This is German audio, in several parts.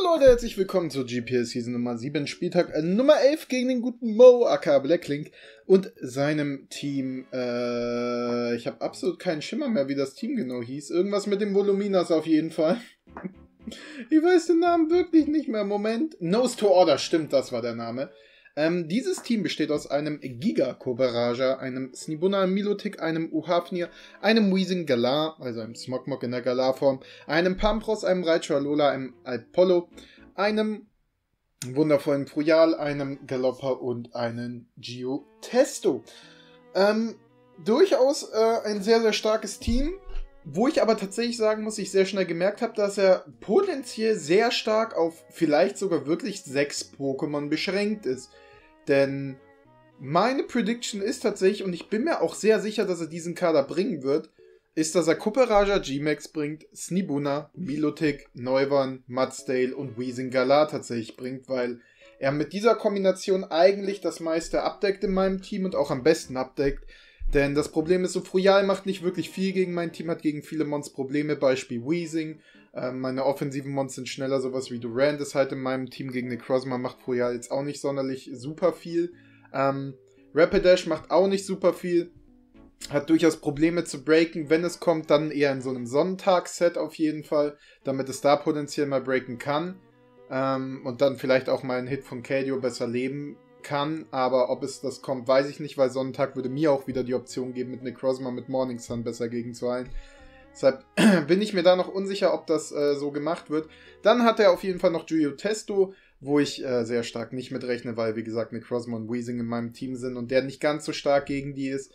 Leute, herzlich willkommen zur GPL Season Nummer 7, Spieltag Nummer 11 gegen den guten Mo, aka Blacklink und seinem Team. Ich habe absolut keinen Schimmer mehr, wie das Team genau hieß. Irgendwas mit dem Voluminas auf jeden Fall. Ich weiß den Namen wirklich nicht mehr. Moment. Nose to Order, stimmt, das war der Name. Dieses Team besteht aus einem Giga Koberaja, einem Snibuna Milotic, einem Uhafnir, einem Weezing Galar, also einem Smogmog in der Galar-Form, einem Pampros, einem Raichu Alola, einem Alpollo, einem wundervollen Froyal, einem Galopper und einem Geotesto. Durchaus ein sehr, sehr starkes Team, wo ich aber tatsächlich sagen muss, ich sehr schnell gemerkt habe, dass er potenziell sehr stark auf vielleicht sogar wirklich 6 Pokémon beschränkt ist. Denn meine Prediction ist tatsächlich, und ich bin mir auch sehr sicher, dass er diesen Kader bringen wird, ist, dass er Copperajah G-Max bringt, Snibuna, Milotic, Neuwern, Mudsdale und Weezing Galar tatsächlich bringt, weil er mit dieser Kombination eigentlich das meiste abdeckt in meinem Team und auch am besten abdeckt. Denn das Problem ist so, Froyal macht nicht wirklich viel gegen mein Team, hat gegen viele Mons Probleme, Beispiel Weezing. Meine offensiven Mons sind schneller, sowas wie Durant ist halt in meinem Team gegen Necrozma, macht Froyal jetzt auch nicht sonderlich super viel. Rapidash macht auch nicht super viel, hat durchaus Probleme zu breaken, wenn es kommt, dann eher in so einem Sonnentagsset auf jeden Fall, damit es da potenziell mal breaken kann. Und dann vielleicht auch mal einen Hit von Kedio besser leben kann, aber ob es das kommt, weiß ich nicht, weil Sonntag würde mir auch wieder die Option geben, mit Necrozma mit Morning Sun besser gegen zu heilen. Deshalb bin ich mir da noch unsicher, ob das so gemacht wird. Dann hat er auf jeden Fall noch Geotesto, wo ich sehr stark nicht mitrechne, weil, wie gesagt, Necrozma und Weezing in meinem Team sind und der nicht ganz so stark gegen die ist.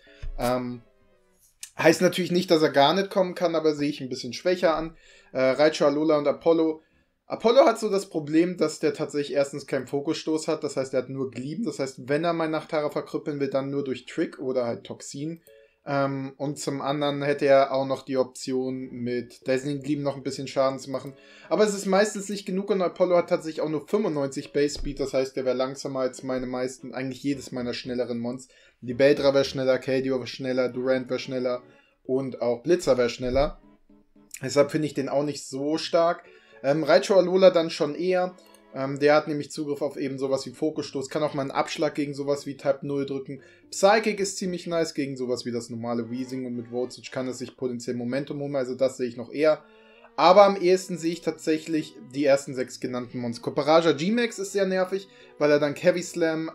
Heißt natürlich nicht, dass er gar nicht kommen kann, aber sehe ich ein bisschen schwächer an. Raichu, Alola und Apollo. Apollo hat so das Problem, dass der tatsächlich erstens keinen Fokusstoß hat, das heißt, er hat nur Glieben, das heißt, wenn er mal Nachtara verkrüppeln will, dann nur durch Trick oder halt Toxin. Und zum anderen hätte er auch noch die Option, mit Dazzling Gleam noch ein bisschen Schaden zu machen. Aber es ist meistens nicht genug und Apollo hat tatsächlich auch nur 95 Base Speed, das heißt, der wäre langsamer als meine meisten, eigentlich jedes meiner schnelleren Mons. Die Beldra wäre schneller, Kedio wäre schneller, Durant wäre schneller und auch Blitzer wäre schneller. Deshalb finde ich den auch nicht so stark. Raichu Alola dann schon eher. Der hat nämlich Zugriff auf eben sowas wie Fokusstoß, kann auch mal einen Abschlag gegen sowas wie Type 0 drücken. Psychic ist ziemlich nice gegen sowas wie das normale Weezing und mit Voltage kann es sich potenziell Momentum holen, also das sehe ich noch eher. Aber am ehesten sehe ich tatsächlich die ersten 6 genannten Mons. Copperajah G-Max ist sehr nervig, weil er dann Heavy Slam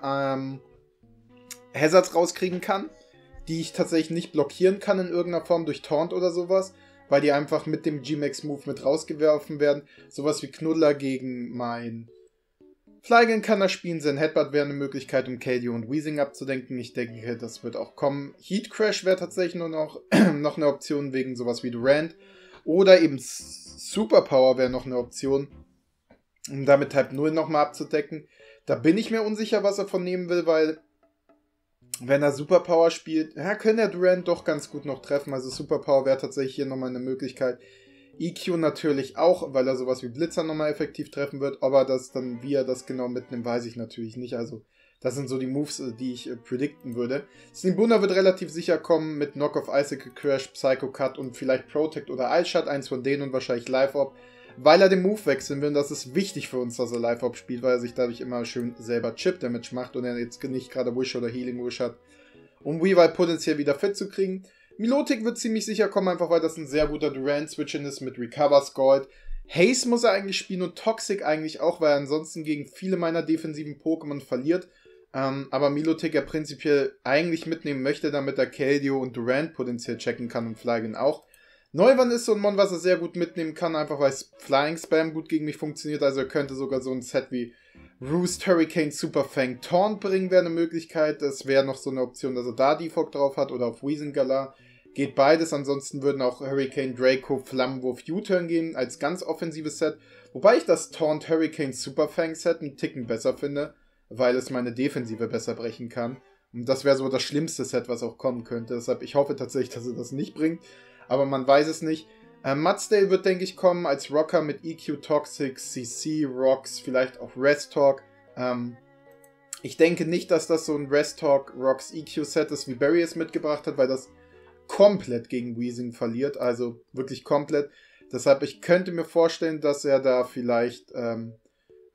Hazards rauskriegen kann, die ich tatsächlich nicht blockieren kann in irgendeiner Form durch Taunt oder sowas, weil die einfach mit dem G-Max-Move mit rausgeworfen werden. Sowas wie Knuddler gegen mein Flygon kann er spielen. Sein Headbutt wäre eine Möglichkeit, um Kedio und Weezing abzudenken. Ich denke, das wird auch kommen. Heat Crash wäre tatsächlich nur noch eine Option wegen sowas wie Durant. Oder eben Superpower wäre noch eine Option, um damit Type 0 nochmal abzudecken. Da bin ich mir unsicher, was er von nehmen will, weil wenn er Superpower spielt, ja, könnte er Durant doch ganz gut noch treffen. Also Superpower wäre tatsächlich hier nochmal eine Möglichkeit. EQ natürlich auch, weil er sowas wie Blitzer nochmal effektiv treffen wird. Ob er das dann, wie er das genau mitnimmt, weiß ich natürlich nicht. Also das sind so die Moves, die ich predikten würde. Snibuna wird relativ sicher kommen mit Knock-Off, Icicle Crash, Psycho Cut und vielleicht Protect oder Eyeshot. Eins von denen und wahrscheinlich Live-Op. Weil er den Move wechseln will und das ist wichtig für uns, dass er Live-Op spielt, weil er sich dadurch immer schön selber Chip-Damage macht und er jetzt nicht gerade Wish oder Healing-Wish hat, um Weavile potenziell wieder fit zu kriegen. Milotic wird ziemlich sicher kommen, einfach weil das ein sehr guter Durant-Switch-In ist mit Recover, Scald. Haze muss er eigentlich spielen und Toxic eigentlich auch, weil er ansonsten gegen viele meiner defensiven Pokémon verliert. Aber Milotic er prinzipiell eigentlich mitnehmen möchte, damit er Keldeo und Durant potenziell checken kann und Flygon auch. Neuwern ist so ein Mon, was er sehr gut mitnehmen kann, einfach weil Flying Spam gut gegen mich funktioniert. Also er könnte sogar so ein Set wie Roost, Hurricane, Superfang, Taunt bringen, wäre eine Möglichkeit. Das wäre noch so eine Option, dass er da Defog drauf hat oder auf Weezing Galar. Geht beides, ansonsten würden auch Hurricane, Draco, Flammenwurf, U-Turn gehen als ganz offensives Set. Wobei ich das Taunt, Hurricane, Superfang Set einen Ticken besser finde, weil es meine Defensive besser brechen kann. Und das wäre so das schlimmste Set, was auch kommen könnte. Deshalb, ich hoffe tatsächlich, dass er das nicht bringt. Aber man weiß es nicht. Mudsdale wird, denke ich, kommen als Rocker mit EQ, Toxic, CC, Rocks, vielleicht auch Rest Talk. Ich denke nicht, dass das so ein Rest Talk, Rocks, EQ Set ist, wie Barry es mitgebracht hat, weil das komplett gegen Weezing verliert. Also wirklich komplett. Deshalb, ich könnte mir vorstellen, dass er da vielleicht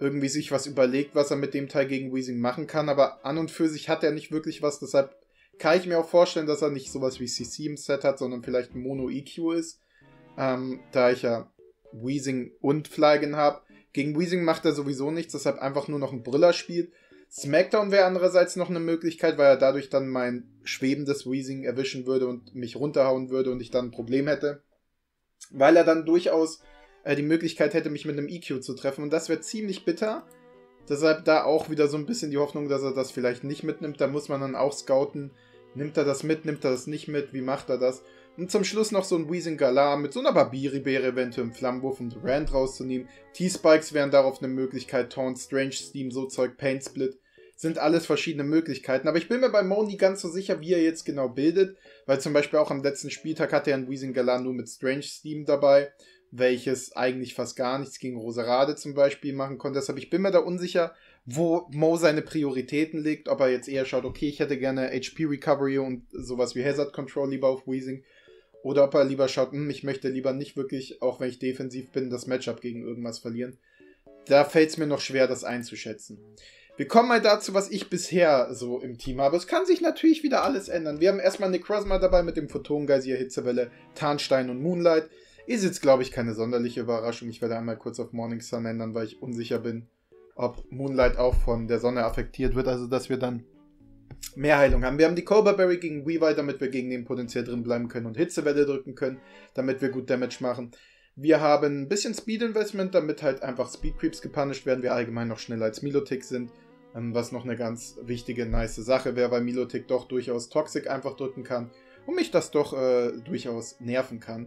irgendwie sich was überlegt, was er mit dem Teil gegen Weezing machen kann, aber an und für sich hat er nicht wirklich was, deshalb kann ich mir auch vorstellen, dass er nicht sowas wie CC im Set hat, sondern vielleicht ein Mono-EQ ist, da ich ja Weezing und Flygon habe. Gegen Weezing macht er sowieso nichts, deshalb einfach nur noch einen Brüller spielt. Smackdown wäre andererseits noch eine Möglichkeit, weil er dadurch dann mein schwebendes Weezing erwischen würde und mich runterhauen würde und ich dann ein Problem hätte. Weil er dann durchaus die Möglichkeit hätte, mich mit einem EQ zu treffen und das wäre ziemlich bitter. Deshalb da auch wieder so ein bisschen die Hoffnung, dass er das vielleicht nicht mitnimmt. Da muss man dann auch scouten. Nimmt er das mit, nimmt er das nicht mit? Wie macht er das? Und zum Schluss noch so ein Weezing Galar mit so einer Barbiri-Beere eventuell im Flammenwurf, um Rand rauszunehmen. T-Spikes wären darauf eine Möglichkeit. Taunt, Strange Steam, so Zeug, Paint Split. Sind alles verschiedene Möglichkeiten. Aber ich bin mir bei Mo nie ganz so sicher, wie er jetzt genau bildet. Weil zum Beispiel auch am letzten Spieltag hatte er ein Weezing Galar nur mit Strange Steam dabei, welches eigentlich fast gar nichts gegen Roserade zum Beispiel machen konnte. Deshalb, ich bin mir da unsicher, wo Mo seine Prioritäten legt. Ob er jetzt eher schaut, okay, ich hätte gerne HP Recovery und sowas wie Hazard Control lieber auf Weezing. Oder ob er lieber schaut, ich möchte lieber nicht wirklich, auch wenn ich defensiv bin, das Matchup gegen irgendwas verlieren. Da fällt es mir noch schwer, das einzuschätzen. Wir kommen mal dazu, was ich bisher so im Team habe. Es kann sich natürlich wieder alles ändern. Wir haben erstmal Necrozma dabei mit dem Photongeysir, Hitzewelle, Tarnstein und Moonlight. Ist jetzt, glaube ich, keine sonderliche Überraschung. Ich werde einmal kurz auf Morning Sun ändern, weil ich unsicher bin, ob Moonlight auch von der Sonne affektiert wird. Also, dass wir dann mehr Heilung haben. Wir haben die Cobra Berry gegen Weavile, damit wir gegen den potenziell drin bleiben können und Hitzewelle drücken können, damit wir gut Damage machen. Wir haben ein bisschen Speed Investment, damit halt einfach Speed Creeps gepunished werden, wir allgemein noch schneller als Milotic sind, was noch eine ganz wichtige, nice Sache wäre, weil Milotic doch durchaus Toxic einfach drücken kann und mich das doch durchaus nerven kann.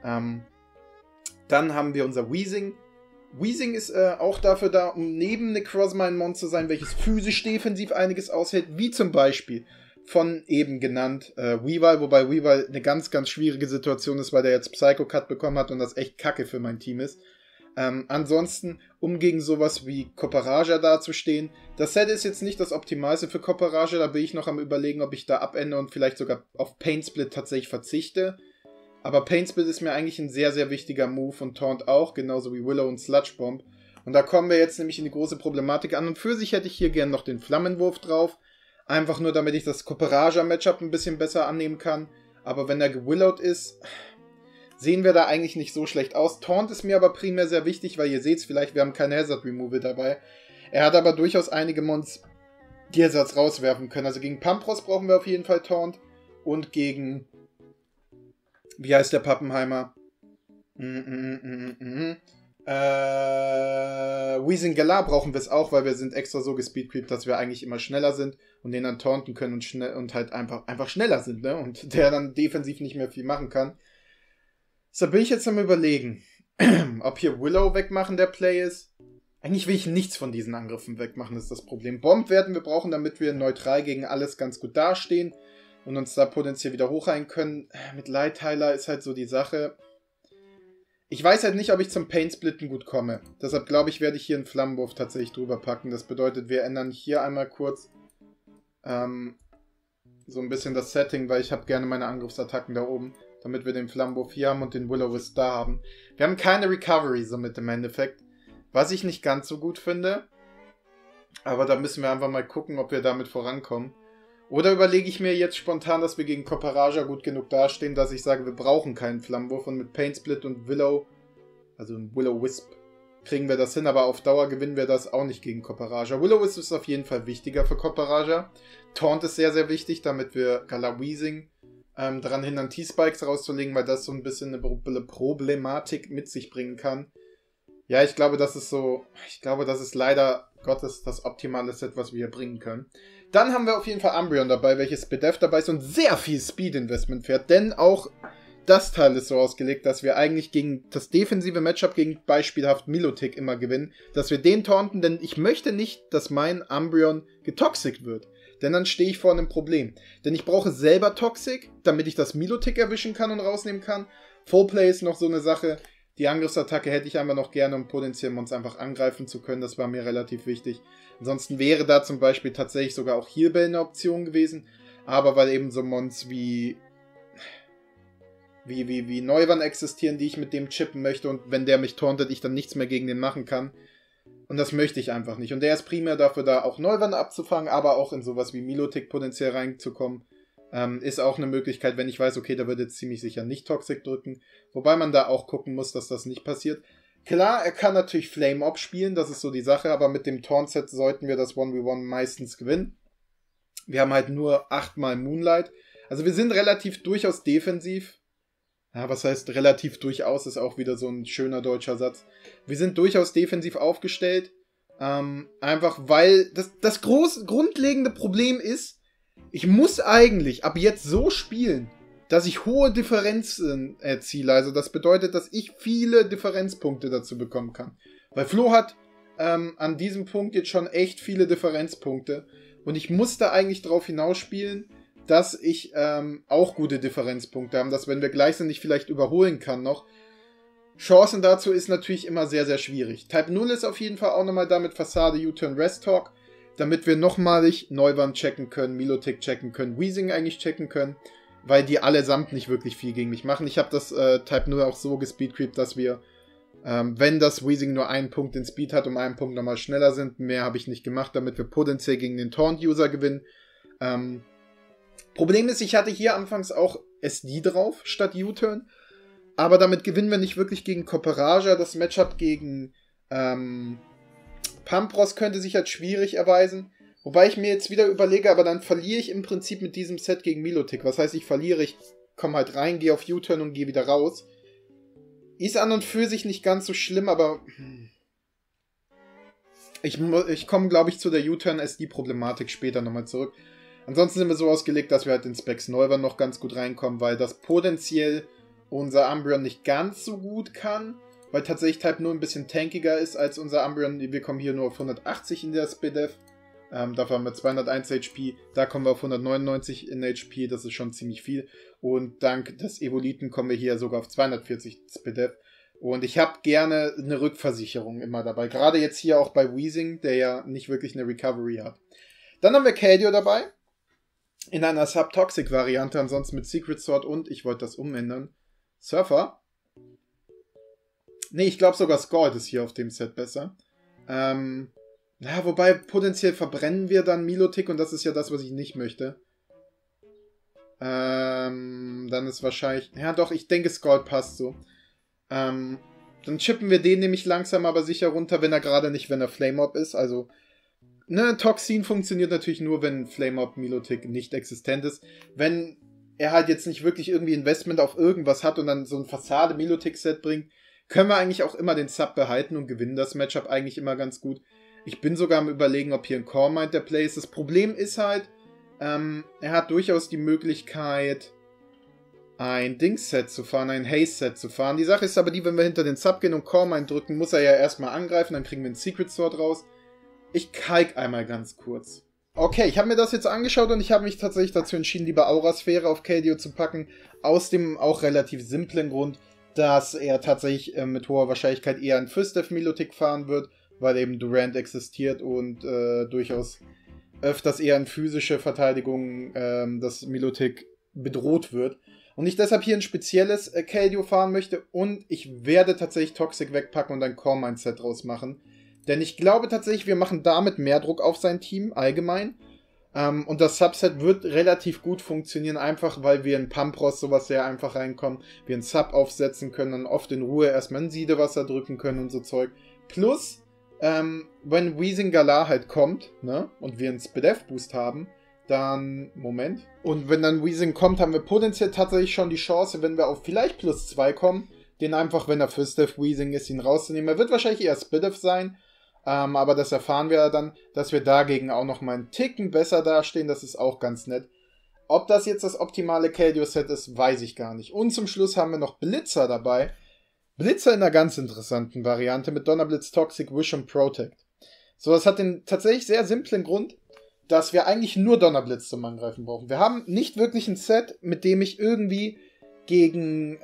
Dann haben wir unser Weezing. Weezing ist auch dafür da, um neben Necrozma ein Monster zu sein, welches physisch defensiv einiges aushält, wie zum Beispiel von eben genannt Weavile, wobei Weavile eine ganz, ganz schwierige Situation ist, weil der jetzt Psycho-Cut bekommen hat und das echt kacke für mein Team ist. Ansonsten, um gegen sowas wie Copperaja dazustehen. Das Set ist jetzt nicht das Optimalste für Copperaja, da bin ich noch am Überlegen, ob ich da abende und vielleicht sogar auf Paint Split tatsächlich verzichte. Aber Paint Split ist mir eigentlich ein sehr, sehr wichtiger Move und Taunt auch, genauso wie Willow und Sludge Bomb. Und da kommen wir jetzt nämlich in die große Problematik an. Und für sich hätte ich hier gern noch den Flammenwurf drauf. Einfach nur, damit ich das Copperaja-Matchup ein bisschen besser annehmen kann. Aber wenn er gewillowed ist, sehen wir da eigentlich nicht so schlecht aus. Taunt ist mir aber primär sehr wichtig, weil ihr seht es vielleicht, wir haben keine Hazard Removal dabei. Er hat aber durchaus einige Mons, die Hazards rauswerfen können. Also gegen Pampros brauchen wir auf jeden Fall Taunt. Und gegen... Wie heißt der Pappenheimer? Weezing Galar brauchen wir es auch, weil wir sind extra so gespeedcreept, dass wir eigentlich immer schneller sind und den dann taunten können und halt einfach schneller sind, ne? Und der dann defensiv nicht mehr viel machen kann. So bin ich jetzt am Überlegen, ob hier Willow wegmachen der Play ist. Eigentlich will ich nichts von diesen Angriffen wegmachen, ist das Problem. Bomb werden wir brauchen, damit wir neutral gegen alles ganz gut dastehen und uns da potenziell wieder hochheilen können. Mit Lightheiler ist halt so die Sache. Ich weiß halt nicht, ob ich zum Paint-Splitten gut komme. Deshalb glaube ich, werde ich hier einen Flammenwurf tatsächlich drüber packen. Das bedeutet, wir ändern hier einmal kurz so ein bisschen das Setting, weil ich habe gerne meine Angriffsattacken da oben, damit wir den Flammenwurf hier haben und den Will-O-Wisp da haben. Wir haben keine Recovery somit im Endeffekt, was ich nicht ganz so gut finde. Aber da müssen wir einfach mal gucken, ob wir damit vorankommen. Oder überlege ich mir jetzt spontan, dass wir gegen Copperaja gut genug dastehen, dass ich sage, wir brauchen keinen Flammenwurf und mit Paint Split und Willow, also ein Will-O-Wisp, kriegen wir das hin, aber auf Dauer gewinnen wir das auch nicht gegen Copperaja. Will-O-Wisp ist auf jeden Fall wichtiger für Copperaja. Taunt ist sehr, sehr wichtig, damit wir Galar Weezing daran hindern, T-Spikes rauszulegen, weil das so ein bisschen eine Problematik mit sich bringen kann. Ja, ich glaube, das ist leider Gottes das optimale Set, was wir hier bringen können. Dann haben wir auf jeden Fall Umbreon dabei, welches Bedef dabei ist und sehr viel Speed-Investment fährt, denn auch das Teil ist so ausgelegt, dass wir eigentlich gegen das defensive Matchup gegen beispielhaft Milotic immer gewinnen, dass wir den taunten, denn ich möchte nicht, dass mein Umbreon getoxikt wird, denn dann stehe ich vor einem Problem. Denn ich brauche selber Toxic, damit ich das Milotic erwischen kann und rausnehmen kann. Fullplay ist noch so eine Sache. Die Angriffsattacke hätte ich einfach noch gerne, um potenziell uns einfach angreifen zu können. Das war mir relativ wichtig. Ansonsten wäre da zum Beispiel tatsächlich sogar auch Healbell eine Option gewesen. Aber weil eben so Mons wie Neuwan existieren, die ich mit dem chippen möchte und wenn der mich tauntet, ich dann nichts mehr gegen den machen kann, Und das möchte ich einfach nicht. Und der ist primär dafür da, auch Neuwand abzufangen, aber auch in sowas wie Milotic potenziell reinzukommen. Ist auch eine Möglichkeit, wenn ich weiß, okay, da wird jetzt ziemlich sicher nicht Toxic drücken. Wobei man da auch gucken muss, dass das nicht passiert. Klar, er kann natürlich Flame Up spielen, das ist so die Sache, aber mit dem Taunt-Set sollten wir das 1v1 meistens gewinnen. Wir haben halt nur 8-mal Moonlight. Also wir sind relativ durchaus defensiv. Ja, was heißt relativ durchaus, ist auch wieder so ein schöner deutscher Satz. Wir sind durchaus defensiv aufgestellt. Einfach weil das grundlegende Problem ist, ich muss eigentlich ab jetzt so spielen, dass ich hohe Differenzen erziele. Also das bedeutet, dass ich viele Differenzpunkte dazu bekommen kann. Weil Flo hat an diesem Punkt jetzt schon echt viele Differenzpunkte. Und ich muss da eigentlich drauf hinausspielen, dass ich auch gute Differenzpunkte habe. Dass wenn wir gleich sind, ich vielleicht überholen kann noch. Chancen dazu ist natürlich immer sehr, sehr schwierig. Type 0 ist auf jeden Fall auch nochmal da mit Fassade, U-Turn, Rest Talk, damit wir nochmalig Neuwand checken können, Milotic checken können, Weezing eigentlich checken können, weil die allesamt nicht wirklich viel gegen mich machen. Ich habe das Type 0 auch so gespeedcreept, dass wir, wenn das Weezing nur einen Punkt in Speed hat, um einen Punkt nochmal schneller sind, mehr habe ich nicht gemacht, damit wir potenziell gegen den Taunt-User gewinnen. Problem ist, ich hatte hier anfangs auch SD drauf, statt U-Turn. Aber damit gewinnen wir nicht wirklich gegen Cooperaja. Das Matchup gegen Pampros könnte sich als schwierig erweisen. Wobei ich mir jetzt wieder überlege, aber dann verliere ich im Prinzip mit diesem Set gegen Milotic. Was heißt, ich verliere, ich komme halt rein, gehe auf U-Turn und gehe wieder raus. Ist an und für sich nicht ganz so schlimm, aber ich komme, glaube ich, zu der U-Turn-SD-Problematik später nochmal zurück. Ansonsten sind wir so ausgelegt, dass wir halt in Specs Neuwand noch ganz gut reinkommen, weil das potenziell unser Umbreon nicht ganz so gut kann, weil tatsächlich Type 0 ein bisschen tankiger ist als unser Umbreon. Wir kommen hier nur auf 180 in der SPDEF. Dafür haben wir 201 HP. Da kommen wir auf 199 in HP. Das ist schon ziemlich viel. Und dank des Evoliten kommen wir hier sogar auf 240 SPDEF. Und ich habe gerne eine Rückversicherung immer dabei. Gerade jetzt hier auch bei Weezing, der ja nicht wirklich eine Recovery hat. Dann haben wir Kedio dabei. In einer Subtoxic-Variante. Ansonsten mit Secret Sword und, ich wollte das umändern, Surfer. Ne, ich glaube sogar Scald ist hier auf dem Set besser. Wobei potenziell verbrennen wir dann Milotic und das ist ja das, was ich nicht möchte. Dann ist wahrscheinlich... Ja doch, ich denke Scald passt so. Dann chippen wir den nämlich langsam aber sicher runter, wenn er Flame Up ist. Also, ne, Toxin funktioniert natürlich nur, wenn Flame Up Milotic nicht existent ist. Wenn er halt jetzt nicht wirklich irgendwie Investment auf irgendwas hat und dann so ein Fassade-Milotic-Set bringt, können wir eigentlich auch immer den Sub behalten und gewinnen das Matchup eigentlich immer ganz gut. Ich bin sogar am Überlegen, ob hier ein Core Mind der Play ist. Das Problem ist halt, er hat durchaus die Möglichkeit, ein Dings-Set zu fahren, ein Haze-Set zu fahren. Die Sache ist aber die, wenn wir hinter den Sub gehen und Core Mind drücken, muss er ja erstmal angreifen, dann kriegen wir einen Secret Sword raus. Ich kalk einmal ganz kurz. Okay, ich habe mir das jetzt angeschaut und ich habe mich tatsächlich dazu entschieden, lieber Aurasphäre auf Kedio zu packen. Aus dem auch relativ simplen Grund, dass er tatsächlich mit hoher Wahrscheinlichkeit eher ein First-Death Milotic fahren wird, weil eben Durant existiert und durchaus öfters eher in physische Verteidigung das Milotic bedroht wird. Und ich deshalb hier ein spezielles Kedio fahren möchte und ich werde tatsächlich Toxic wegpacken und ein Core-Mindset draus machen. Denn ich glaube tatsächlich, wir machen damit mehr Druck auf sein Team allgemein. Und das Subset wird relativ gut funktionieren, einfach weil wir in Pampros sowas sehr einfach reinkommen. Wir ein Sub aufsetzen können, dann oft in Ruhe erstmal ein Siedewasser drücken können und so Zeug. Plus, wenn Weezing Galar halt kommt, ne, und wir einen SPDEF-Boost haben, dann, Moment. Und wenn dann Weezing kommt, haben wir potenziell tatsächlich schon die Chance, wenn wir auf vielleicht +2 kommen, den einfach, wenn er First-Death Weezing ist, ihn rauszunehmen. Er wird wahrscheinlich eher SPDEF sein. Aber das erfahren wir ja dann, dass wir dagegen auch noch mal einen Ticken besser dastehen. Das ist auch ganz nett. Ob das jetzt das optimale Kedio-Set ist, weiß ich gar nicht. Und zum Schluss haben wir noch Blitzer dabei. Blitzer in einer ganz interessanten Variante mit Donnerblitz, Toxic, Wish und Protect. So, das hat den tatsächlich sehr simplen Grund, dass wir eigentlich nur Donnerblitz zum Angreifen brauchen. Wir haben nicht wirklich ein Set, mit dem ich irgendwie gegen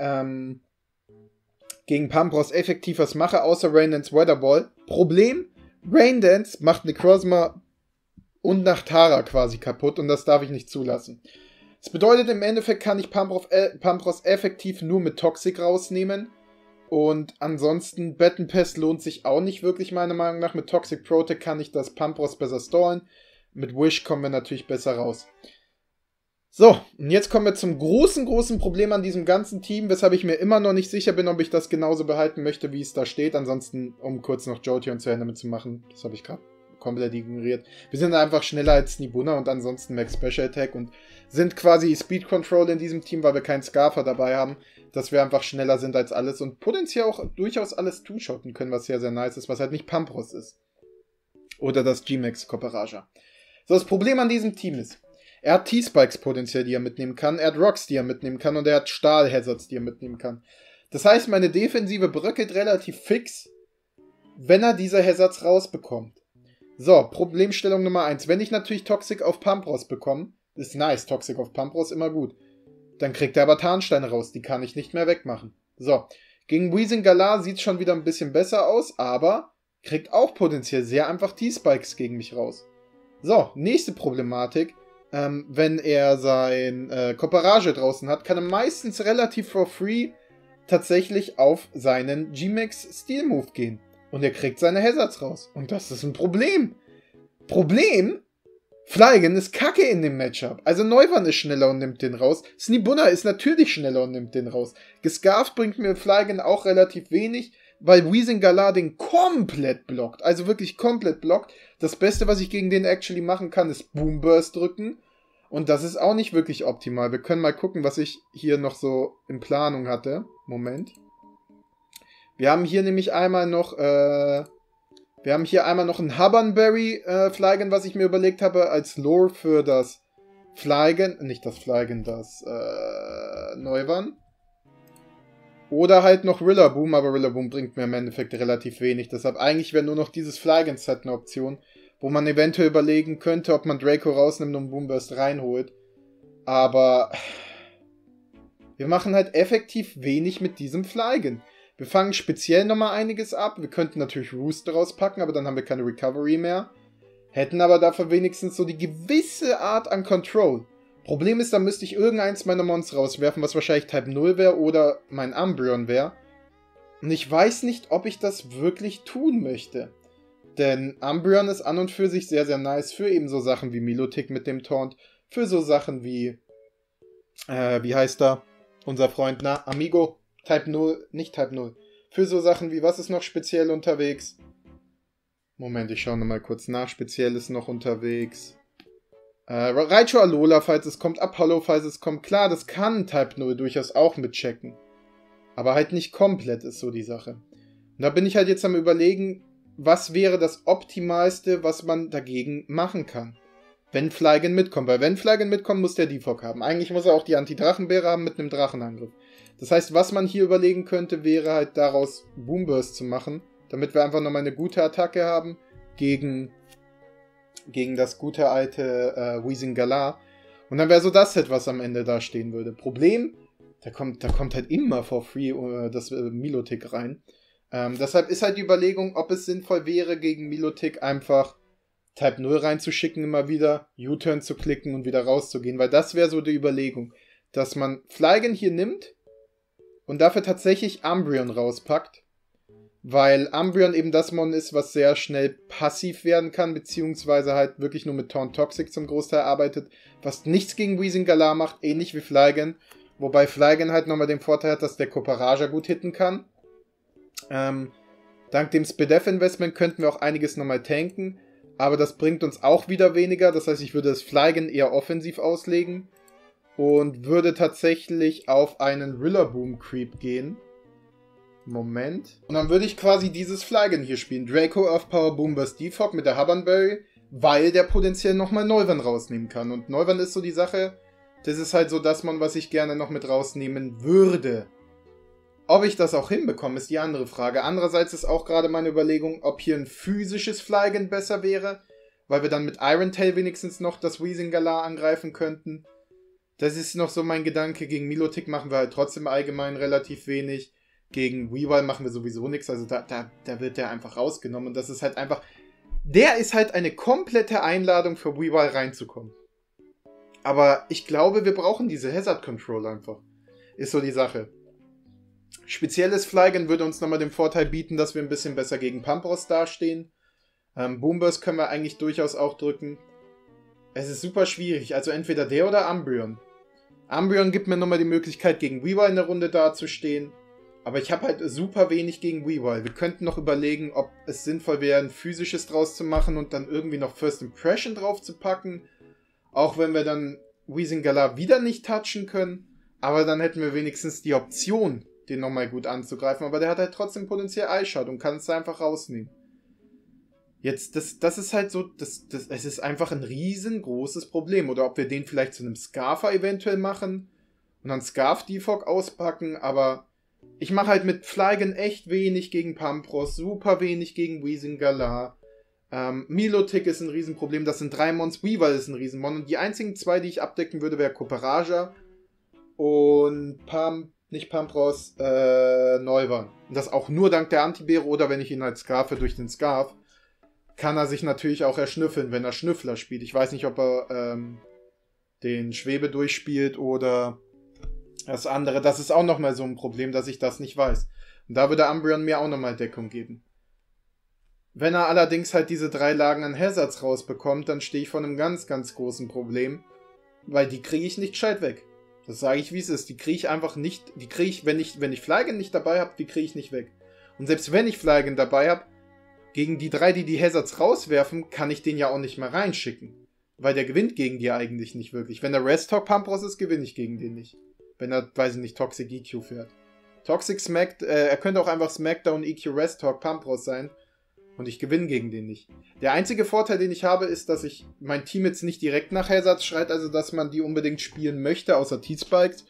Pampros effektiv was mache, außer Raindance Weatherball. Problem, Raindance macht Necrozma und Nachtara quasi kaputt und das darf ich nicht zulassen. Das bedeutet, im Endeffekt kann ich Pampros effektiv nur mit Toxic rausnehmen Und ansonsten, Baton Pass lohnt sich auch nicht wirklich, meiner Meinung nach. Mit Toxic Protect kann ich das Pampros besser stallen. Mit Wish kommen wir natürlich besser raus. So, und jetzt kommen wir zum großen Problem an diesem ganzen Team, weshalb ich mir immer noch nicht sicher bin, ob ich das genauso behalten möchte, wie es da steht. Ansonsten, um kurz noch Jolteon zu Ende zu machen, das habe ich gerade komplett ignoriert. Wir sind einfach schneller als Nibuna und ansonsten Max Special Attack und sind quasi Speed Control in diesem Team, weil wir keinen Scarfer dabei haben, dass wir einfach schneller sind als alles und potenziell auch durchaus alles two-shotten können, was sehr nice ist, was halt nicht Pampros ist. Oder das G-Max Cooperaja. So, das Problem an diesem Team ist, er hat T-Spikes potenziell, die er mitnehmen kann, er hat Rocks, die er mitnehmen kann und er hat Stahl-Hazards, die er mitnehmen kann. Das heißt, meine Defensive bröckelt relativ fix, wenn er diese Hazards rausbekommt. So, Problemstellung Nummer 1. Wenn ich natürlich Toxic auf Pampros bekomme, ist nice, Toxic auf Pampros, immer gut. Dann kriegt er aber Tarnsteine raus, die kann ich nicht mehr wegmachen. So, gegen Weezing Galar sieht es schon wieder ein bisschen besser aus, aber kriegt auch potenziell sehr einfach T-Spikes gegen mich raus. So, nächste Problematik. Wenn er sein Copperage draußen hat, kann er meistens relativ for free tatsächlich auf seinen G-Max Steel Move gehen. Und er kriegt seine Hazards raus. Und das ist ein Problem. Flygon ist kacke in dem Matchup. Also Neuwan ist schneller und nimmt den raus. Snibunna ist natürlich schneller und nimmt den raus. Gescarft bringt mir Flygon auch relativ wenig, weil Weezing Galar den komplett blockt. Also wirklich komplett blockt. Das Beste, was ich gegen den actually machen kann, ist Boomburst drücken. Und das ist auch nicht wirklich optimal. Wir können mal gucken, was ich hier noch so in Planung hatte. Moment. Wir haben hier nämlich einmal noch, einen Hubbarnberry Flygon, was ich mir überlegt habe, als Lore für das Flygon, nicht das Flygon, das Neuwan. Oder halt noch Rillaboom, aber Rillaboom bringt mir im Endeffekt relativ wenig. Deshalb eigentlich wäre nur noch dieses Flygon-Set eine Option, wo man eventuell überlegen könnte, ob man Draco rausnimmt und Boomburst reinholt. Aber wir machen halt effektiv wenig mit diesem Flygon. Wir fangen speziell nochmal einiges ab. Wir könnten natürlich Roost daraus packen, aber dann haben wir keine Recovery mehr. Hätten aber dafür wenigstens so die gewisse Art an Control. Problem ist, dann müsste ich irgendeins meiner Mons rauswerfen, was wahrscheinlich Type 0 wäre oder mein Umbreon wäre. Und ich weiß nicht, ob ich das wirklich tun möchte. Denn Umbreon ist an und für sich sehr nice für eben so Sachen wie Milotic mit dem Taunt. Für so Sachen wie, wie heißt er? Unser Freund, Amigo. Type 0, nicht Type 0. Für so Sachen wie, was ist noch speziell unterwegs? Moment, ich schaue nochmal kurz nach. Speziell ist noch unterwegs. Raichu Alola, falls es kommt. Apollo, falls es kommt. Klar, das kann Type 0 durchaus auch mitchecken. Aber halt nicht komplett ist so die Sache. Und da bin ich halt jetzt am Überlegen, was wäre das Optimalste, was man dagegen machen kann. Wenn Flygon mitkommt. Weil wenn Flygon mitkommt, muss der Defog haben. Eigentlich muss er auch die Anti-Drachenbeere haben mit einem Drachenangriff. Das heißt, was man hier überlegen könnte, wäre halt daraus Boomburst zu machen, damit wir einfach nochmal eine gute Attacke haben gegen das gute alte Weezing Galar. Und dann wäre so das Set, was am Ende da stehen würde. Problem, da kommt halt immer for free das Milotic rein. Deshalb ist halt die Überlegung, ob es sinnvoll wäre, gegen Milotic einfach Type 0 reinzuschicken, immer wieder U-Turn zu klicken und wieder rauszugehen. Weil das wäre so die Überlegung, dass man Flygon hier nimmt und dafür tatsächlich Umbreon rauspackt, weil Umbreon eben das Mon ist, was sehr schnell passiv werden kann, beziehungsweise halt wirklich nur mit Taunt Toxic zum Großteil arbeitet, was nichts gegen Weezing Galar macht, ähnlich wie Flygon, wobei Flygon halt nochmal den Vorteil hat, dass der Copperajah gut hitten kann. Dank dem Spidef-Investment könnten wir auch einiges nochmal tanken, aber das bringt uns auch wieder weniger, das heißt, ich würde das Flygon eher offensiv auslegen und würde tatsächlich auf einen Rillaboom-Creep gehen. Moment. Und dann würde ich quasi dieses Flygon hier spielen. Draco, Earth Power, Boomburst, Defog mit der Hubbarnberry, weil der potenziell nochmal Neuwan rausnehmen kann. Und Neuwan ist so die Sache, das ist halt so das Mon, was ich gerne noch mit rausnehmen würde. Ob ich das auch hinbekomme, ist die andere Frage. Andererseits ist auch gerade meine Überlegung, ob hier ein physisches Flygon besser wäre, weil wir dann mit Iron Tail wenigstens noch das Weezing Galar angreifen könnten. Das ist noch so mein Gedanke. Gegen Milotic machen wir halt trotzdem allgemein relativ wenig. Gegen Weavile machen wir sowieso nichts. Also da wird der einfach rausgenommen. Und das ist halt einfach... Der ist halt eine komplette Einladung für Weavile reinzukommen. Aber ich glaube, wir brauchen diese Hazard Control einfach. Ist so die Sache. Spezielles Flygon würde uns nochmal den Vorteil bieten, dass wir ein bisschen besser gegen Pampros dastehen. Boomburst können wir eigentlich durchaus auch drücken. Es ist super schwierig, also entweder der oder Umbreon. Umbreon gibt mir nochmal die Möglichkeit, gegen Weavile in der Runde dazustehen. Aber ich habe halt super wenig gegen Weavile. Wir könnten noch überlegen, ob es sinnvoll wäre, ein physisches draus zu machen und dann irgendwie noch First Impression drauf zu packen. Auch wenn wir dann Weezing Galar wieder nicht touchen können. Aber dann hätten wir wenigstens die Option, den nochmal gut anzugreifen. Aber der hat halt trotzdem potenziell Eyeshot und kann es da einfach rausnehmen. Jetzt, das ist halt so, es ist einfach ein riesengroßes Problem. Oder ob wir den vielleicht zu einem Scarfer eventuell machen und dann Scarf-Defog auspacken, aber ich mache halt mit Flygon echt wenig gegen Pampros, super wenig gegen Weezing Galar. Milotic ist ein Riesenproblem, das sind 3 Mons, Weavile ist ein Riesenmon und die einzigen 2, die ich abdecken würde, wäre Copperajah und Pampros, Neuwern. Und das auch nur dank der Antibeere oder wenn ich ihn halt scarfe durch den Scarf, kann er sich natürlich auch erschnüffeln, wenn er Schnüffler spielt. Ich weiß nicht, ob er den Schwebe durchspielt oder das andere. Das ist auch nochmal so ein Problem, dass ich das nicht weiß. Und da würde Umbreon mir auch nochmal Deckung geben. Wenn er allerdings halt diese 3 Lagen an Hazards rausbekommt, dann stehe ich vor einem ganz, ganz großen Problem. Weil die kriege ich nicht gescheit weg. Das sage ich, wie es ist. Die kriege ich einfach nicht, die kriege ich, wenn ich Flygon nicht dabei habe, die kriege ich nicht weg. Und selbst wenn ich Flygon dabei habe, gegen die 3, die Hazards rauswerfen, kann ich den ja auch nicht mehr reinschicken. Weil der gewinnt gegen die eigentlich nicht wirklich. Wenn der Restock Pampros ist, gewinne ich gegen den nicht. Wenn er, weiß ich nicht, Toxic EQ fährt. Er könnte auch einfach Smackdown EQ Restock Pampros sein. Und ich gewinne gegen den nicht. Der einzige Vorteil, den ich habe, ist, dass ich mein Team jetzt nicht direkt nach Hazards schreit, also dass man die unbedingt spielen möchte, außer T-Spikes.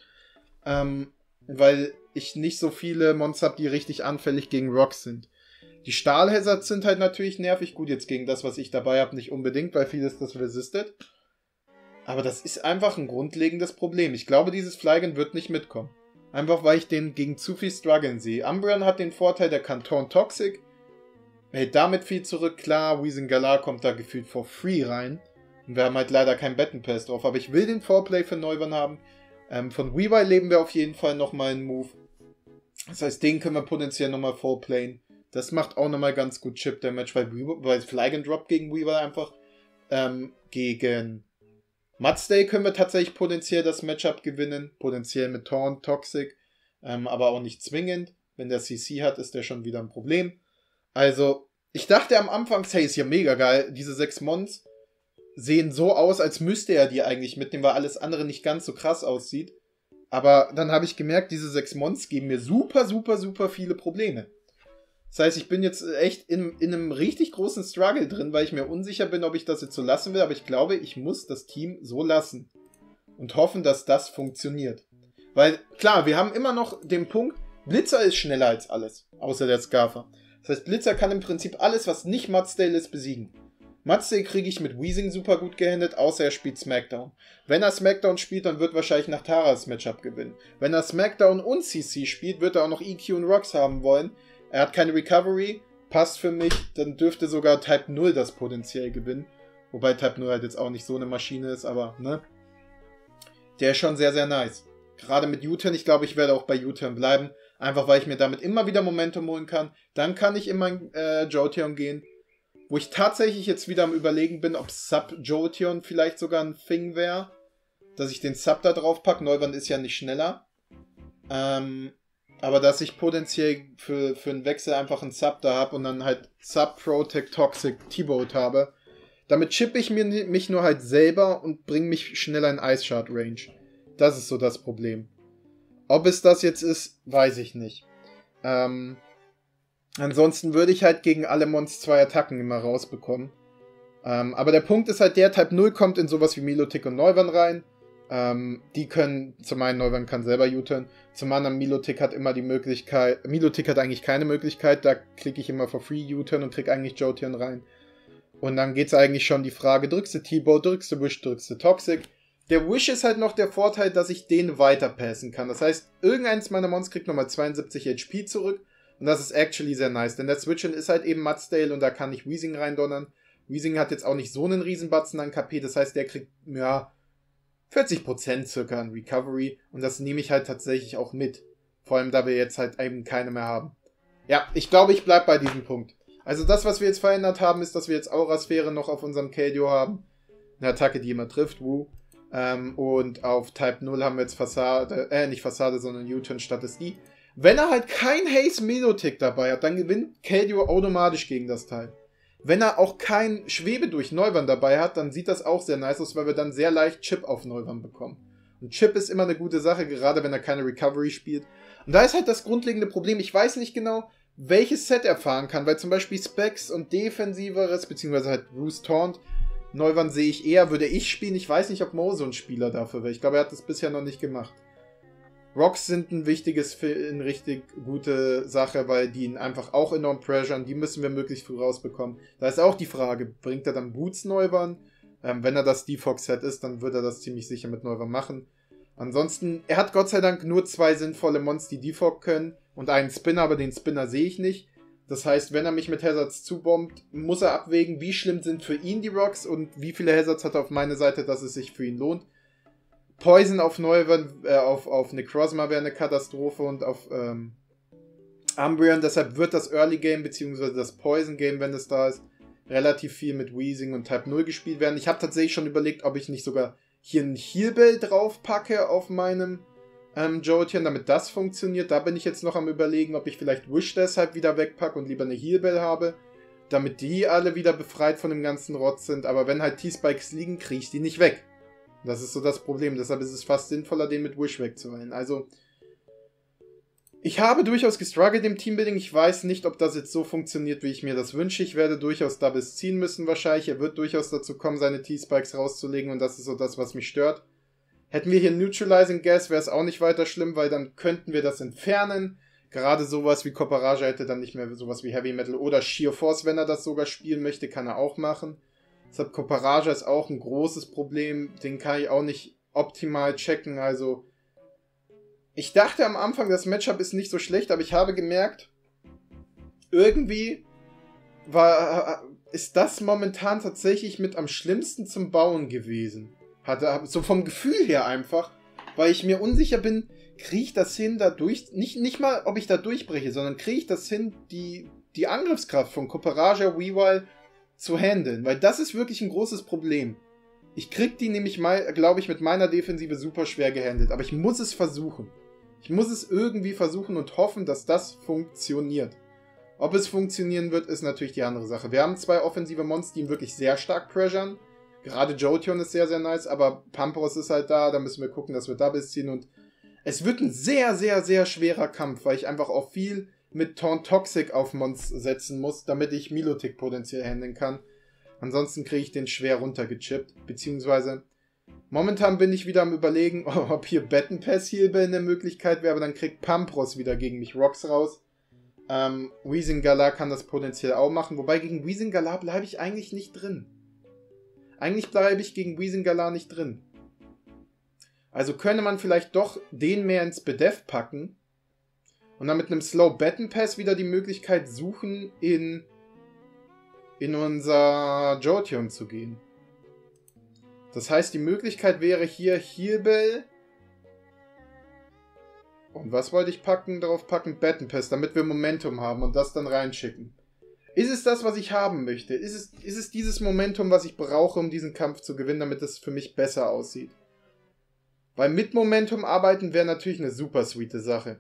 Weil ich nicht so viele Monster habe, die richtig anfällig gegen Rocks sind. Die Stahl-Hazards sind halt natürlich nervig. Gut, jetzt gegen das, was ich dabei habe, nicht unbedingt, weil vieles das resistet. Aber das ist einfach ein grundlegendes Problem. Ich glaube, dieses Flygon wird nicht mitkommen. Einfach, weil ich den gegen zu viel strugglen sehe. Umbreon hat den Vorteil, der kann Taunt Toxic. Hält damit viel zurück. Klar, Weezing Galar kommt da gefühlt for free rein. Und wir haben halt leider keinen Battle Pass drauf. Aber ich will den Foreplay für Neuwern haben. Von Weavile leben wir auf jeden Fall nochmal einen Move. Das heißt, den können wir potenziell nochmal Foreplayen. Das macht auch nochmal ganz gut Chip-Damage, weil Flygon Drop gegen Weavile einfach. Gegen Mudstay können wir tatsächlich potenziell das Matchup gewinnen. Potenziell mit Taunt, Toxic. Aber auch nicht zwingend. Wenn der CC hat, ist der schon wieder ein Problem. Also, ich dachte am Anfang, hey, ist ja mega geil. Diese 6 Mons sehen so aus, als müsste er die eigentlich mitnehmen, weil alles andere nicht ganz so krass aussieht. Aber dann habe ich gemerkt, diese 6 Mons geben mir super, super, super viele Probleme. Das heißt, ich bin jetzt echt in einem richtig großen Struggle drin, weil ich mir unsicher bin, ob ich das jetzt so lassen will. Aber ich glaube, ich muss das Team so lassen. Und hoffen, dass das funktioniert. Weil, klar, wir haben immer noch den Punkt, Blitzer ist schneller als alles. Außer der Scarfer. Das heißt, Blitzer kann im Prinzip alles, was nicht Mudstale ist, besiegen. Mudstale kriege ich mit Weezing super gut gehandelt, außer er spielt Smackdown. Wenn er Smackdown spielt, dann wird wahrscheinlich nach Tara das Matchup gewinnen. Wenn er Smackdown und CC spielt, wird er auch noch EQ und Rocks haben wollen. Er hat keine Recovery, passt für mich, dann dürfte sogar Type 0 das potenziell gewinnen. Wobei Type 0 halt jetzt auch nicht so eine Maschine ist, aber ne. Der ist schon sehr, sehr nice. Gerade mit U-Turn, ich glaube, ich werde auch bei U-Turn bleiben. Einfach, weil ich mir damit immer wieder Momentum holen kann. Dann kann ich in mein Jolteon gehen. Wo ich tatsächlich jetzt wieder am Überlegen bin, ob Sub-Jolteon vielleicht sogar ein Thing wäre. Dass ich den Sub da drauf packe. Neuwand ist ja nicht schneller. Aber dass ich potenziell für einen Wechsel einfach einen Sub da habe und dann halt Sub, Protect, Toxic, T-Boat habe. Damit chippe ich mich nur halt selber und bringe mich schneller in Ice Shard Range. Das ist so das Problem. Ob es das jetzt ist, weiß ich nicht. Ansonsten würde ich halt gegen alle Mons 2 Attacken immer rausbekommen. Aber der Punkt ist halt, der Type 0 kommt in sowas wie Milotic und Neuwern rein. Die können, zum einen Neuwern kann selber U-Turn, zum anderen Milotic hat immer die Möglichkeit, Milotic hat eigentlich keine Möglichkeit, da klicke ich immer for free U-Turn und kriege eigentlich Jolteon rein. Und dann geht es eigentlich schon die Frage, drückst du T-Boat, drückst du Wish, drückst du Toxic. Der Wish ist halt noch der Vorteil, dass ich den weiterpassen kann. Das heißt, irgendeins meiner Mons kriegt nochmal 72 HP zurück. Und das ist actually sehr nice. Denn der Switch-In ist halt eben Mudstale und da kann ich Weezing reindonnern. Weezing hat jetzt auch nicht so einen Riesenbatzen an KP. Das heißt, der kriegt, ja, 40% circa an Recovery. Und das nehme ich halt tatsächlich auch mit. Vor allem, da wir jetzt halt eben keine mehr haben. Ja, ich glaube, ich bleibe bei diesem Punkt. Also das, was wir jetzt verändert haben, ist, dass wir jetzt Aura-Sphäre noch auf unserem KDO haben. Eine Attacke, die immer trifft, Woo. Und auf Type 0 haben wir jetzt Fassade, nicht Fassade, sondern U-Turn statt des I. Wenn er halt kein Haze Milotic dabei hat, dann gewinnt KDO automatisch gegen das Teil. Wenn er auch kein Schwebe durch Neuwand dabei hat, dann sieht das auch sehr nice aus, weil wir dann sehr leicht Chip auf Neuwand bekommen. Und Chip ist immer eine gute Sache, gerade wenn er keine Recovery spielt. Und da ist halt das grundlegende Problem. Ich weiß nicht genau, welches Set er fahren kann, weil zum Beispiel Specs und Defensiveres, beziehungsweise halt Bruce Taunt, Neuwand sehe ich eher, würde ich spielen. Ich weiß nicht, ob Mo so ein Spieler dafür wäre. Ich glaube, er hat das bisher noch nicht gemacht. Rocks sind eine richtig gute Sache, weil die ihn einfach auch enorm pressuren. Die müssen wir möglichst früh rausbekommen. Da ist auch die Frage, bringt er dann Boots Neuwand? Wenn er das Defox-Set ist, dann wird er das ziemlich sicher mit Neuwand machen. Ansonsten, er hat Gott sei Dank nur 2 sinnvolle Mons, die Defog können und einen Spinner, aber den Spinner sehe ich nicht. Das heißt, wenn er mich mit Hazards zubombt, muss er abwägen, wie schlimm sind für ihn die Rocks und wie viele Hazards hat er auf meine Seite, dass es sich für ihn lohnt. Poison auf Neuwand, auf Necrozma wäre eine Katastrophe und auf Umbreon, deshalb wird das Early Game, beziehungsweise das Poison Game, wenn es da ist, relativ viel mit Weezing und Type 0 gespielt werden. Ich habe tatsächlich schon überlegt, ob ich nicht sogar hier einen Heal Bell drauf packe auf meinem Jolteon, damit das funktioniert. Da bin ich jetzt noch am Überlegen, ob ich vielleicht Wish deshalb wieder wegpacke und lieber eine Heal Bell habe, damit die alle wieder befreit von dem ganzen Rotz sind. Aber wenn halt T-Spikes liegen, kriege ich die nicht weg. Das ist so das Problem. Deshalb ist es fast sinnvoller, den mit Wish wegzuholen. Also, ich habe durchaus gestruggelt im Teambuilding. Ich weiß nicht, ob das jetzt so funktioniert, wie ich mir das wünsche. Ich werde durchaus Doubles ziehen müssen wahrscheinlich. Er wird durchaus dazu kommen, seine T-Spikes rauszulegen und das ist so das, was mich stört. Hätten wir hier Neutralizing Gas, wäre es auch nicht weiter schlimm, weil dann könnten wir das entfernen. Gerade sowas wie Copperage hätte dann nicht mehr sowas wie Heavy Metal oder Sheer Force, wenn er das sogar spielen möchte, kann er auch machen. Deshalb Copperage ist auch ein großes Problem. Den kann ich auch nicht optimal checken, also ich dachte am Anfang, das Matchup ist nicht so schlecht, aber ich habe gemerkt, irgendwie ist das momentan tatsächlich mit am schlimmsten zum Bauen gewesen. So vom Gefühl her einfach, weil ich mir unsicher bin, kriege ich das hin, nicht mal, ob ich da durchbreche, sondern kriege ich das hin, die Angriffskraft von Copperage, Weavile zu handeln, weil das ist wirklich ein großes Problem. Ich krieg die nämlich, glaube ich, mit meiner Defensive super schwer gehandelt, aber ich muss es versuchen. Ich muss es irgendwie versuchen und hoffen, dass das funktioniert. Ob es funktionieren wird, ist natürlich die andere Sache. Wir haben 2 offensive Monster, die ihn wirklich sehr stark pressuren. Gerade Jolteon ist sehr, sehr nice, aber Pampros ist halt da müssen wir gucken, dass wir Doubles ziehen und es wird ein sehr, sehr, sehr schwerer Kampf, weil ich einfach auch viel mit Taunt Toxic auf Mons setzen muss, damit ich Milotic potenziell handeln kann. Ansonsten kriege ich den schwer runtergechippt, beziehungsweise momentan bin ich wieder am Überlegen, ob hier Baton Pass Healbell eine Möglichkeit wäre, aber dann kriegt Pampros wieder gegen mich Rocks raus. Weezing Galar kann das potenziell auch machen, wobei gegen Weezing Galar bleibe ich eigentlich nicht drin. Eigentlich bleibe ich gegen Weezing Galar nicht drin. Also könnte man vielleicht doch den mehr ins Bedef packen und dann mit einem Slow Baton Pass wieder die Möglichkeit suchen, in unser Jolteon zu gehen. Das heißt, die Möglichkeit wäre hier Healbell. Und was wollte ich drauf packen? Baton Pass, damit wir Momentum haben und das dann reinschicken. Ist es das, was ich haben möchte? Ist es dieses Momentum, was ich brauche, um diesen Kampf zu gewinnen, damit es für mich besser aussieht? Weil mit Momentum arbeiten wäre natürlich eine super sweete Sache.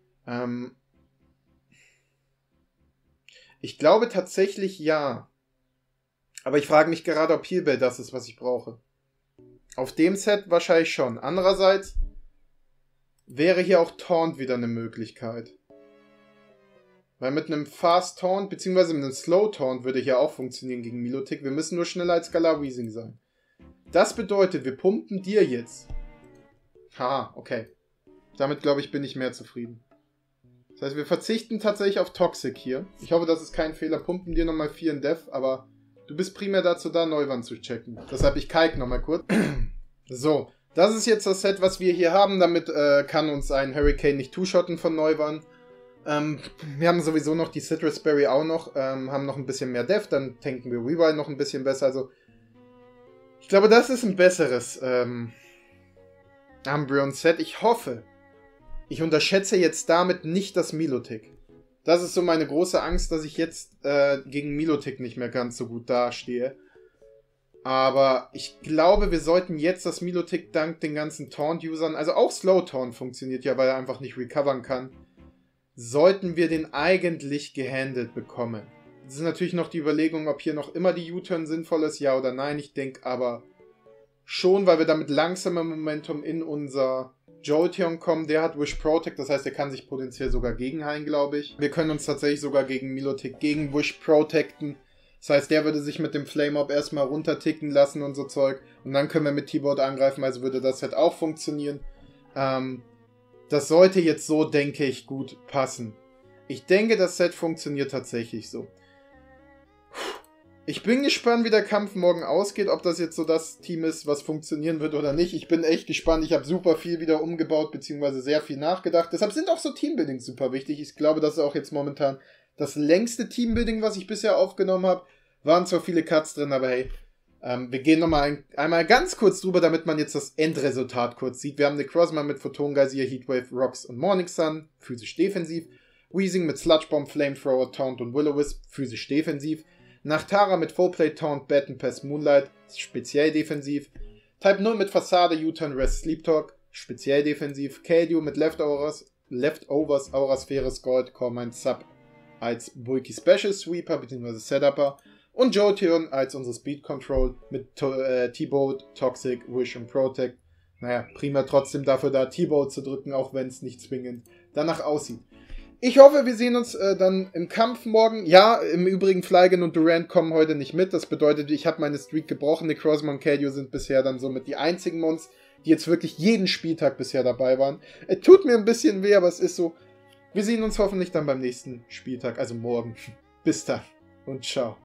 Ich glaube tatsächlich ja. Aber ich frage mich gerade, ob Healbell das ist, was ich brauche. Auf dem Set wahrscheinlich schon. Andererseits wäre hier auch Taunt wieder eine Möglichkeit. Weil mit einem Fast Taunt, beziehungsweise mit einem Slow Taunt würde hier auch funktionieren gegen Milotic. Wir müssen nur schneller als Galar Weezing sein. Das bedeutet, wir pumpen dir jetzt. Haha, okay. Damit, glaube ich, bin ich mehr zufrieden. Das heißt, wir verzichten tatsächlich auf Toxic hier. Ich hoffe, das ist kein Fehler. Pumpen dir nochmal 4 in Def, aber du bist primär dazu da, Neuwand zu checken. Deshalb, ich kike nochmal kurz. So, das ist jetzt das Set, was wir hier haben. Damit kann uns ein Hurricane nicht two-shotten von Neuwand. Wir haben sowieso noch die Citrus Berry auch noch. Haben noch ein bisschen mehr Def. Dann tanken wir Weavile noch ein bisschen besser. Also, ich glaube, das ist ein besseres Umbreon Set. Ich hoffe, ich unterschätze jetzt damit nicht das Milotic. Das ist so meine große Angst, dass ich jetzt gegen Milotic nicht mehr ganz so gut dastehe. Aber ich glaube, wir sollten jetzt das Milotic dank den ganzen Taunt-Usern, also auch Slow Taunt funktioniert ja, weil er einfach nicht recovern kann, sollten wir den eigentlich gehandelt bekommen. Es ist natürlich noch die Überlegung, ob hier noch immer die U-Turn sinnvoll ist, ja oder nein. Ich denke aber schon, weil wir damit langsamer Momentum in unser Jolteon kommen. Der hat Wish Protect, das heißt, er kann sich potenziell sogar gegenheilen, glaube ich. Wir können uns tatsächlich sogar gegen Milotic gegen Wish Protecten. Das heißt, der würde sich mit dem Flame-Up erstmal runterticken lassen und so Zeug. Und dann können wir mit T-Boat angreifen, also würde das halt auch funktionieren. Das sollte jetzt so, denke ich, gut passen. Ich denke, das Set funktioniert tatsächlich so. Ich bin gespannt, wie der Kampf morgen ausgeht, ob das jetzt so das Team ist, was funktionieren wird oder nicht. Ich bin echt gespannt. Ich habe super viel wieder umgebaut, beziehungsweise sehr viel nachgedacht. Deshalb sind auch so Teambuildings super wichtig. Ich glaube, das ist auch jetzt momentan das längste Teambuilding, was ich bisher aufgenommen habe. Waren zwar viele Cuts drin, aber hey, wir gehen nochmal einmal ganz kurz drüber, damit man jetzt das Endresultat kurz sieht. Wir haben Necrozma mit Photon-Geysir, Heatwave, Rocks und Morning Sun, physisch defensiv. Weezing mit Sludge Bomb, Flamethrower, Taunt und Will-O-Wisp, physisch defensiv. Nachtara mit Fullplay, Taunt, Baton Pass, Moonlight, speziell defensiv. Type 0 mit Fassade, U-Turn, Rest, Sleep Talk, speziell defensiv. Keldeo mit Leftovers, Aurasphäre, Gold, Cormine, Sub als Bulky Special Sweeper bzw. Setupper. Und Jolteon als unsere Speed Control mit T-Boat, Toxic, Wish und Protect. Naja, prima trotzdem dafür da, T-Boat zu drücken, auch wenn es nicht zwingend danach aussieht. Ich hoffe, wir sehen uns dann im Kampf morgen. Ja, im Übrigen, Flygon und Durant kommen heute nicht mit. Das bedeutet, ich habe meine Streak gebrochen. Necrozma und Keldeo sind bisher dann somit die einzigen Mons, die jetzt wirklich jeden Spieltag bisher dabei waren. Es tut mir ein bisschen weh, aber es ist so. Wir sehen uns hoffentlich dann beim nächsten Spieltag, also morgen. Bis dann und ciao.